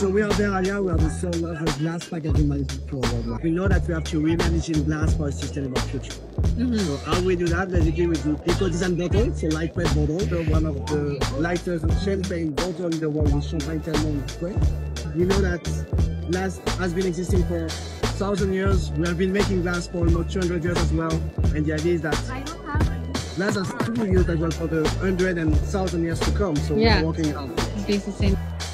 So we are there, Alia. We are the sole of glass packaging management worldwide. We know that we have to reimagine glass for a sustainable future. So how we do that? Basically, we do eco-design bottles, so lightweight bottles. So one of the lightest champagne bottles in the world with champagne weight. We know that glass has been existing for 1,000 years. We have been making glass for almost 200 years as well. And the idea is that glass has to be used as well for the 100 and 1,000 years to come. So we're working on it. It's the same.